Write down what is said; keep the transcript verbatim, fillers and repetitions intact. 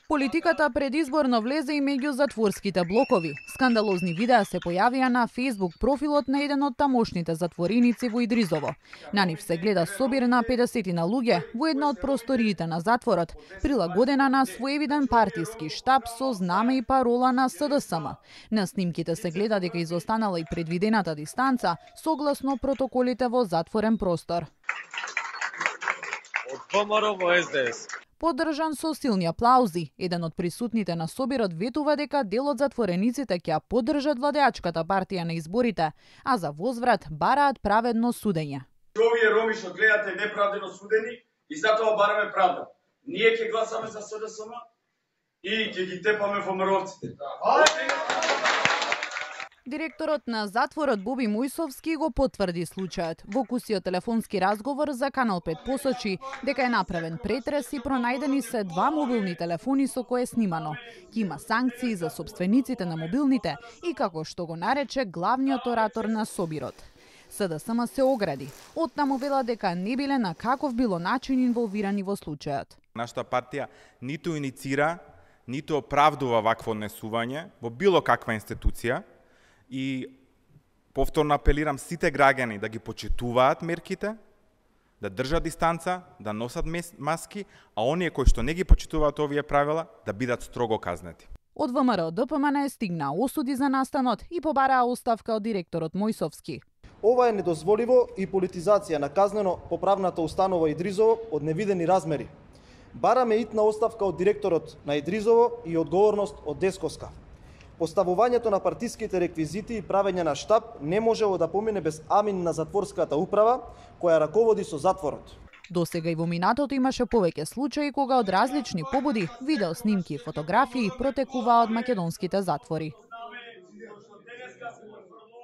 Политиката предизборно влезе и меѓу затворските блокови. Скандалозни видеа се појавија на Facebook профилот на еден од тамошните затвореници во Идризово. На нив се гледа собир на педесетина луѓе во една од просториите на затворот, прилагодена на своевиден партиски штаб со знаме и парола на С Д С М. На снимките се гледа дека изостанала и предвидената дистанца согласно протоколите во затворен простор. Од В М Р во С Д С. Поддржан со силни аплаузи, еден од присутните на собирот ветува дека дел од затворениците ќе ја поддржат владеачката партија на изборите, а за возврат бараат праведно судење. Овие роми што гледате неправдено судени и затоа бараме правда. Ние ќе гласаме за С Д С М и ќе ги тепаме ФМРовците. Директорот на затворот Боби Мојсовски го потврди случајот. Во кусиот телефонски разговор за Канал пет посочи дека е направен претрес и пронајдени се два мобилни телефони со кои е снимано. Ки има санкции за собствениците на мобилните и како што го нарече главниот оратор на собирот. С Д С М се огради. Оттаму вела дека не биле на каков било начин инволвирани во случајот. Нашата партија ниту иницира, ниту оправдува вакво однесување во било каква институција. И повторно апелирам сите граѓани да ги почитуваат мерките, да држат дистанца, да носат маски, а оние кои што не ги почитуваат овие правила да бидат строго казнети. Од В М Р Д П М Н стигна осуди за настанот и побараа оставка од директорот Мојсовски. Ова е недозволиво и политизација на казнено поправната установа Идризово од невидени размери. Бараме итна оставка од директорот на Идризово и одговорност од Десковска. Поставувањето на партиските реквизити и правење на штаб не можело да помине без амин на затворската управа, која раководи со затворот. Досега и во минатото имаше повеќе случаи кога од различни побуди, видео снимки и фотографии протекуваа од македонските затвори.